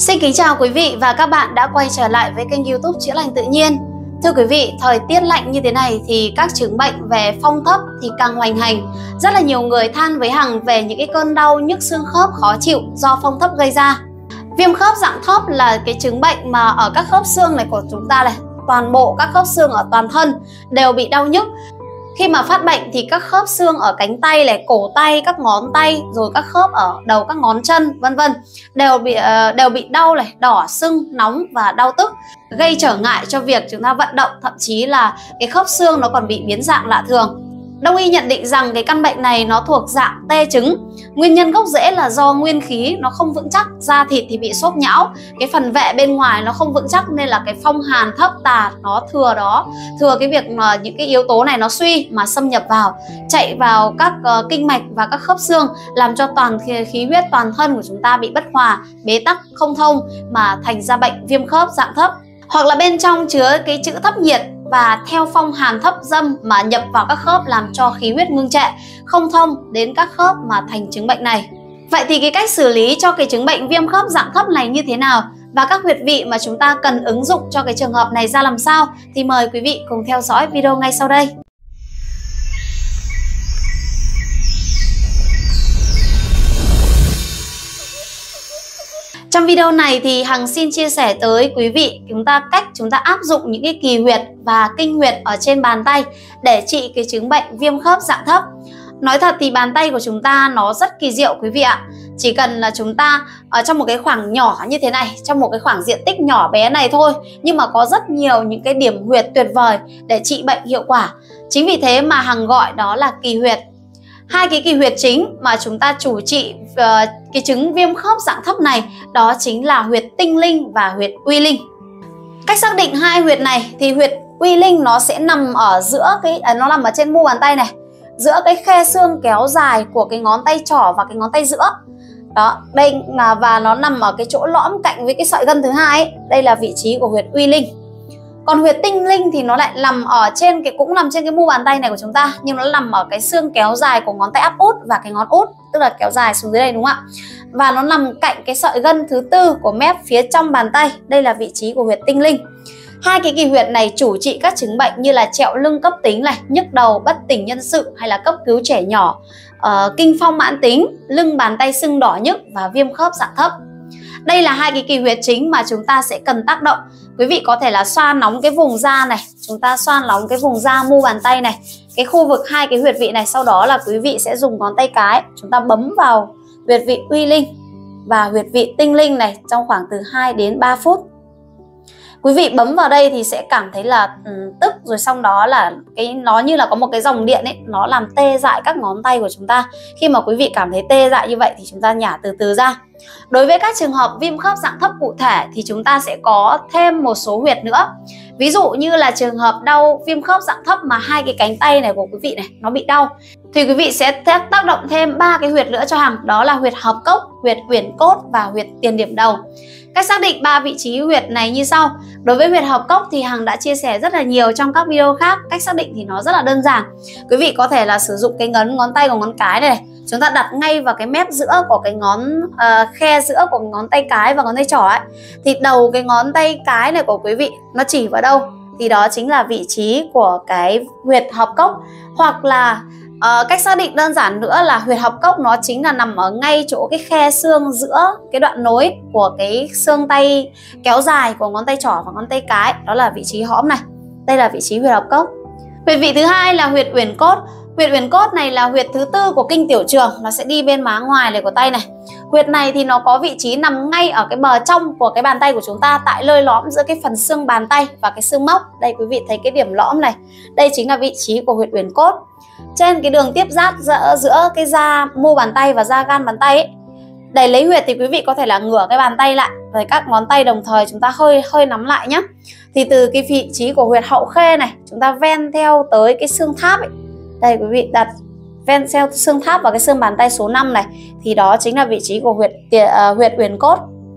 Xin kính chào quý vị và các bạn đã quay trở lại với kênh YouTube Chữa Lành Tự Nhiên. Thưa quý vị, thời tiết lạnh như thế này thì các chứng bệnh về phong thấp thì càng hoành hành. Rất là nhiều người than với Hằng về những cái cơn đau nhức xương khớp khó chịu do phong thấp gây ra. Viêm khớp dạng thấp là cái chứng bệnh mà ở các khớp xương này của chúng ta này, toàn bộ các khớp xương ở toàn thân đều bị đau nhức. Khi mà phát bệnh thì các khớp xương ở cánh tay này, cổ tay, các ngón tay, rồi các khớp ở đầu các ngón chân vân vân đều bị đau này, đỏ sưng, nóng và đau tức, gây trở ngại cho việc chúng ta vận động, thậm chí là cái khớp xương nó còn bị biến dạng lạ thường. Đông y nhận định rằng cái căn bệnh này nó thuộc dạng tê chứng. Nguyên nhân gốc rễ là do nguyên khí nó không vững chắc, da thịt thì bị xốp nhão, cái phần vệ bên ngoài nó không vững chắc nên là cái phong hàn thấp tà nó thừa cái việc mà những cái yếu tố này nó suy mà xâm nhập vào, chạy vào các kinh mạch và các khớp xương, làm cho toàn khí huyết toàn thân của chúng ta bị bất hòa, bế tắc, không thông mà thành ra bệnh viêm khớp dạng thấp. Hoặc là bên trong chứa cái chữ thấp nhiệt và theo phong hàn thấp dâm mà nhập vào các khớp làm cho khí huyết ngưng trệ, không thông đến các khớp mà thành chứng bệnh này. Vậy thì cái cách xử lý cho cái chứng bệnh viêm khớp dạng thấp này như thế nào? Và các huyệt vị mà chúng ta cần ứng dụng cho cái trường hợp này ra làm sao? Thì mời quý vị cùng theo dõi video ngay sau đây. Trong video này thì Hằng xin chia sẻ tới quý vị cách chúng ta áp dụng những cái kỳ huyệt và kinh huyệt ở trên bàn tay để trị cái chứng bệnh viêm khớp dạng thấp. Nói thật thì bàn tay của chúng ta nó rất kỳ diệu quý vị ạ. Chỉ cần là chúng ta ở trong một cái khoảng nhỏ như thế này, trong một cái khoảng diện tích nhỏ bé này thôi, nhưng mà có rất nhiều những cái điểm huyệt tuyệt vời để trị bệnh hiệu quả. Chính vì thế mà Hằng gọi đó là kỳ huyệt. Hai cái kỳ huyệt chính mà chúng ta chủ trị cái chứng viêm khớp dạng thấp này đó chính là huyệt tinh linh và huyệt uy linh. Cách xác định hai huyệt này thì huyệt uy linh nó sẽ nằm ở giữa nó nằm ở trên mu bàn tay này, giữa cái khe xương kéo dài của cái ngón tay trỏ và cái ngón tay giữa. Đó, đây và nó nằm ở cái chỗ lõm cạnh với cái sợi gân thứ hai ấy. Đây là vị trí của huyệt uy linh. Còn huyệt tinh linh thì nó lại nằm ở trên cũng nằm trên cái mu bàn tay này của chúng ta, nhưng nó nằm ở cái xương kéo dài của ngón tay áp út và cái ngón út, tức là kéo dài xuống dưới đây đúng không ạ? Và nó nằm cạnh cái sợi gân thứ tư của mép phía trong bàn tay. Đây là vị trí của huyệt tinh linh. Hai cái kỳ huyệt này chủ trị các chứng bệnh như là trẹo lưng cấp tính này, nhức đầu, bất tỉnh nhân sự hay là cấp cứu trẻ nhỏ, kinh phong mãn tính, lưng bàn tay sưng đỏ nhức và viêm khớp dạng thấp. Đây là hai cái kỳ huyệt chính mà chúng ta sẽ cần tác động. Quý vị có thể là xoa nóng cái vùng da này, chúng ta xoa nóng cái vùng da mu bàn tay này, cái khu vực hai cái huyệt vị này, sau đó là quý vị sẽ dùng ngón tay cái chúng ta bấm vào huyệt vị uy linh và huyệt vị tinh linh này trong khoảng từ 2 đến 3 phút. Quý vị bấm vào đây thì sẽ cảm thấy là tức, rồi xong đó là nó như là có một cái dòng điện ấy, nó làm tê dại các ngón tay của chúng ta. Khi mà quý vị cảm thấy tê dại như vậy thì chúng ta nhả từ từ ra. Đối với các trường hợp viêm khớp dạng thấp cụ thể thì chúng ta sẽ có thêm một số huyệt nữa. Ví dụ như là trường hợp đau viêm khớp dạng thấp mà hai cái cánh tay này của quý vị này nó bị đau, thì quý vị sẽ tác động thêm 3 cái huyệt nữa cho Hằng, đó là huyệt hợp cốc, huyệt uyển cốt và huyệt tiền điểm đầu. Cách xác định 3 vị trí huyệt này như sau. Đối với huyệt hợp cốc thì Hằng đã chia sẻ rất là nhiều trong các video khác. Cách xác định thì nó rất là đơn giản. Quý vị có thể là sử dụng cái ngón tay của ngón cái này, chúng ta đặt ngay vào cái mép giữa của cái khe giữa của ngón tay cái và ngón tay trỏ ấy. Thì đầu cái ngón tay cái này của quý vị nó chỉ vào đâu thì đó chính là vị trí của cái huyệt hợp cốc. Hoặc là cách xác định đơn giản nữa là huyệt hợp cốc nó chính là nằm ở ngay chỗ cái khe xương giữa cái đoạn nối của cái xương tay kéo dài của ngón tay trỏ và ngón tay cái, đó là vị trí hõm này. Đây là vị trí huyệt hợp cốc. Huyệt vị thứ hai là huyệt uyển cốt. Huyệt uyển cốt này là huyệt thứ tư của kinh tiểu trường, nó sẽ đi bên má ngoài này của tay này. Huyệt này thì nó có vị trí nằm ngay ở cái bờ trong của cái bàn tay của chúng ta, tại lơi lõm giữa cái phần xương bàn tay và cái xương móc. Đây quý vị thấy cái điểm lõm này, đây chính là vị trí của huyệt uyển cốt. Trên cái đường tiếp giáp giữa cái da mu bàn tay và da gan bàn tay ấy. Để lấy huyệt thì quý vị có thể là ngửa cái bàn tay lại, rồi các ngón tay đồng thời chúng ta hơi nắm lại nhé. Thì từ cái vị trí của huyệt hậu khê này, chúng ta ven theo tới cái xương tháp ấy. Đây quý vị đặt ven theo xương tháp vào cái xương bàn tay số 5 này, thì đó chính là vị trí của huyệt uyển cốt.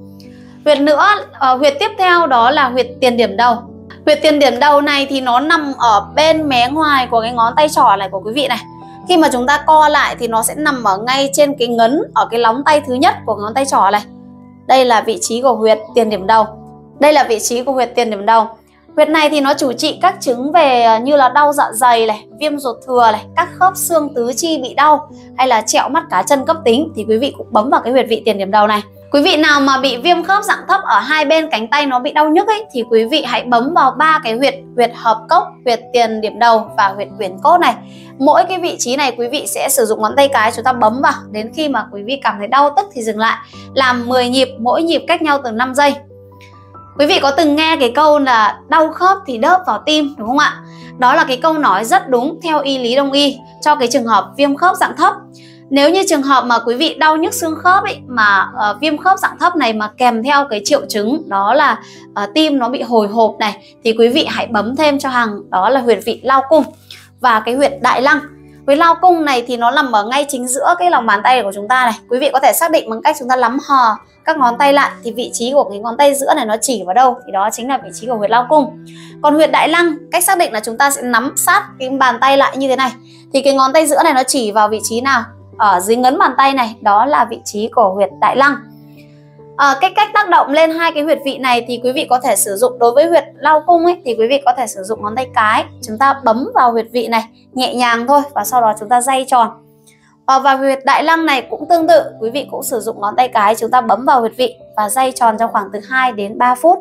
Huyệt tiếp theo đó là huyệt tiền điểm đầu. Huyệt tiền điểm đầu này thì nó nằm ở bên mé ngoài của cái ngón tay trỏ này của quý vị này. Khi mà chúng ta co lại thì nó sẽ nằm ở ngay trên cái ngấn ở cái lóng tay thứ nhất của ngón tay trỏ này. Đây là vị trí của huyệt tiền điểm đầu. Đây là vị trí của huyệt tiền điểm đầu. Huyệt này thì nó chủ trị các chứng về như là đau dạ dày này, viêm ruột thừa này, các khớp xương tứ chi bị đau, hay là trẹo mắt cá chân cấp tính thì quý vị cũng bấm vào cái huyệt vị tiền điểm đầu này. Quý vị nào mà bị viêm khớp dạng thấp ở hai bên cánh tay nó bị đau nhức ấy thì quý vị hãy bấm vào ba cái huyệt: huyệt hợp cốc, huyệt tiền điểm đầu và huyệt quyển cốt này. Mỗi cái vị trí này quý vị sẽ sử dụng ngón tay cái chúng ta bấm vào đến khi mà quý vị cảm thấy đau tức thì dừng lại. Làm 10 nhịp, mỗi nhịp cách nhau từ 5 giây. Quý vị có từng nghe cái câu là đau khớp thì đớp vào tim đúng không ạ? Đó là cái câu nói rất đúng theo y lý Đông y cho cái trường hợp viêm khớp dạng thấp. Nếu như trường hợp mà quý vị đau nhức xương khớp ấy, mà viêm khớp dạng thấp này mà kèm theo cái triệu chứng đó là tim nó bị hồi hộp này, thì quý vị hãy bấm thêm cho Hằng đó là huyệt vị lao cung và cái huyệt đại lăng. Huyệt lao cung này thì nó nằm ở ngay chính giữa cái lòng bàn tay của chúng ta này. Quý vị có thể xác định bằng cách chúng ta lắm hò các ngón tay lại thì vị trí của cái ngón tay giữa này nó chỉ vào đâu thì đó chính là vị trí của huyệt lao cung. Còn huyệt đại lăng, cách xác định là chúng ta sẽ nắm sát cái bàn tay lại như thế này thì cái ngón tay giữa này nó chỉ vào vị trí nào? Ở dưới ngấn bàn tay này, đó là vị trí của huyệt đại lăng. Cái cách tác động lên hai cái huyệt vị này thì quý vị có thể sử dụng đối với huyệt lao cung ấy, thì quý vị có thể sử dụng ngón tay cái, chúng ta bấm vào huyệt vị này nhẹ nhàng thôi và sau đó chúng ta day tròn. Và huyệt đại lăng này cũng tương tự, quý vị cũng sử dụng ngón tay cái, chúng ta bấm vào huyệt vị và day tròn trong khoảng từ 2 đến 3 phút.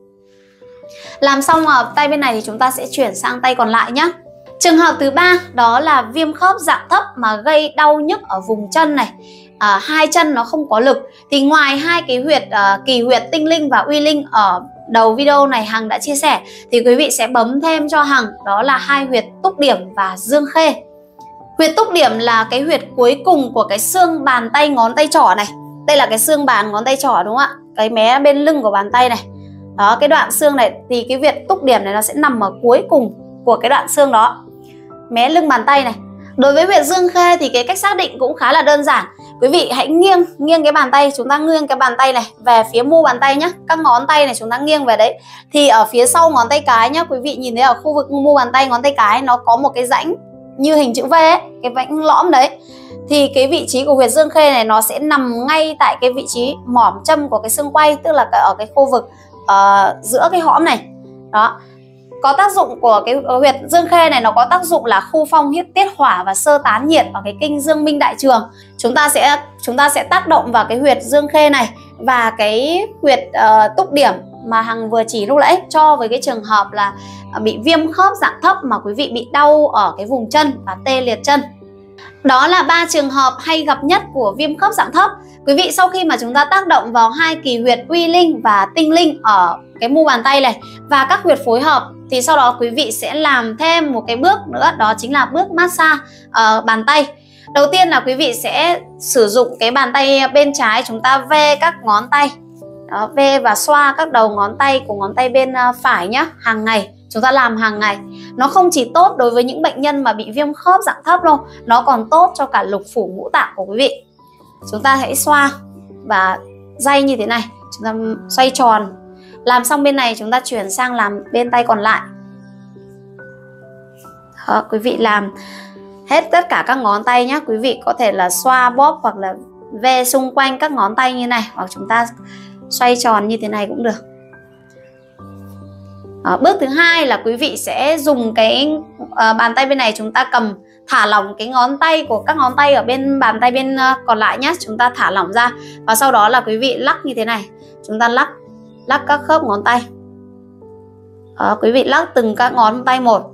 Làm xong ở tay bên này thì chúng ta sẽ chuyển sang tay còn lại nhé. Trường hợp thứ 3 đó là viêm khớp dạng thấp mà gây đau nhức ở vùng chân này, hai chân nó không có lực. Thì ngoài hai cái huyệt kỳ huyệt tinh linh và uy linh ở đầu video này Hằng đã chia sẻ, thì quý vị sẽ bấm thêm cho Hằng đó là hai huyệt túc điểm và dương khê. Huyệt túc điểm là cái huyệt cuối cùng của cái xương bàn tay ngón tay trỏ này. Đây là cái xương bàn ngón tay trỏ đúng không ạ? Cái mé bên lưng của bàn tay này. Đó, cái đoạn xương này thì cái huyệt túc điểm này nó sẽ nằm ở cuối cùng của cái đoạn xương đó, mé lưng bàn tay này. Đối với huyệt dương khê thì cái cách xác định cũng khá là đơn giản. Quý vị hãy nghiêng cái bàn tay, chúng ta nghiêng cái bàn tay này về phía mu bàn tay nhé. Các ngón tay này chúng ta nghiêng về đấy. Thì ở phía sau ngón tay cái nhé, quý vị nhìn thấy ở khu vực mu bàn tay ngón tay cái nó có một cái rãnh như hình chữ V ấy, cái rãnh lõm đấy. Thì cái vị trí của huyệt dương khê này nó sẽ nằm ngay tại cái vị trí mỏm châm của cái xương quay, tức là ở cái khu vực giữa cái hõm này. Đó. Có tác dụng của cái huyệt dương khê này, nó có tác dụng là khu phong huyết tiết hỏa và sơ tán nhiệt ở cái kinh dương minh đại trường. Chúng ta sẽ tác động vào cái huyệt dương khê này và cái huyệt túc điểm mà Hằng vừa chỉ lúc nãy, cho với cái trường hợp là bị viêm khớp dạng thấp mà quý vị bị đau ở cái vùng chân và tê liệt chân. Đó là 3 trường hợp hay gặp nhất của viêm khớp dạng thấp. Quý vị sau khi mà chúng ta tác động vào hai kỳ huyệt uy linh và tinh linh ở cái mu bàn tay này và các huyệt phối hợp, thì sau đó quý vị sẽ làm thêm một cái bước nữa, đó chính là bước massage bàn tay. Đầu tiên là quý vị sẽ sử dụng cái bàn tay bên trái, chúng ta ve các ngón tay. Đó, ve và xoa các đầu ngón tay của ngón tay bên phải nhé, hàng ngày. Chúng ta làm hàng ngày. Nó không chỉ tốt đối với những bệnh nhân mà bị viêm khớp dạng thấp đâu, nó còn tốt cho cả lục phủ ngũ tạng của quý vị. Chúng ta hãy xoa và day như thế này, chúng ta xoay tròn. Làm xong bên này chúng ta chuyển sang làm bên tay còn lại. Đó, quý vị làm hết tất cả các ngón tay nhé. Quý vị có thể là xoa bóp hoặc là ve xung quanh các ngón tay như này, hoặc chúng ta xoay tròn như thế này cũng được. Bước thứ hai là quý vị sẽ dùng cái bàn tay bên này, chúng ta cầm thả lỏng cái ngón tay của các ngón tay ở bên bàn tay bên còn lại nhé. Chúng ta thả lỏng ra và sau đó là quý vị lắc như thế này. Chúng ta lắc các khớp ngón tay. Quý vị lắc từng các ngón tay một.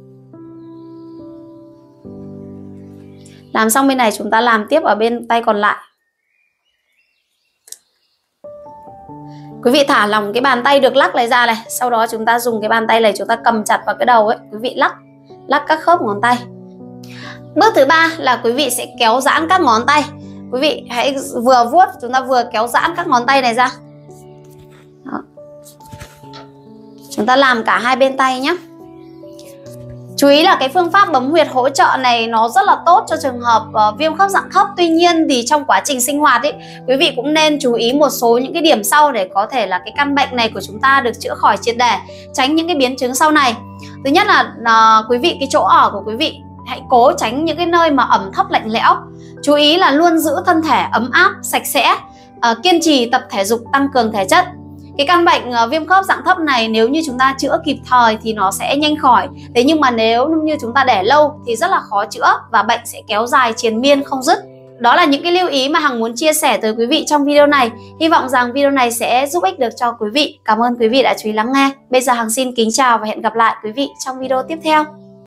Làm xong bên này chúng ta làm tiếp ở bên tay còn lại. Quý vị thả lỏng cái bàn tay được lắc này ra này. Sau đó chúng ta dùng cái bàn tay này, chúng ta cầm chặt vào cái đầu ấy. Quý vị lắc các khớp ngón tay. Bước thứ ba là quý vị sẽ kéo giãn các ngón tay. Quý vị hãy vừa vuốt, chúng ta vừa kéo giãn các ngón tay này ra. Đó. Chúng ta làm cả hai bên tay nhé. Chú ý là cái phương pháp bấm huyệt hỗ trợ này nó rất là tốt cho trường hợp viêm khớp dạng thấp. Tuy nhiên thì trong quá trình sinh hoạt ấy, quý vị cũng nên chú ý một số những cái điểm sau để có thể là cái căn bệnh này của chúng ta được chữa khỏi triệt để, tránh những cái biến chứng sau này. Thứ nhất là quý vị, cái chỗ ở của quý vị hãy cố tránh những cái nơi mà ẩm thấp lạnh lẽo. Chú ý là luôn giữ thân thể ấm áp, sạch sẽ. kiên trì tập thể dục tăng cường thể chất. Cái căn bệnh viêm khớp dạng thấp này nếu như chúng ta chữa kịp thời thì nó sẽ nhanh khỏi. Thế nhưng mà nếu như chúng ta để lâu thì rất là khó chữa và bệnh sẽ kéo dài triền miên không dứt. Đó là những cái lưu ý mà Hằng muốn chia sẻ tới quý vị trong video này. Hy vọng rằng video này sẽ giúp ích được cho quý vị. Cảm ơn quý vị đã chú ý lắng nghe. Bây giờ Hằng xin kính chào và hẹn gặp lại quý vị trong video tiếp theo.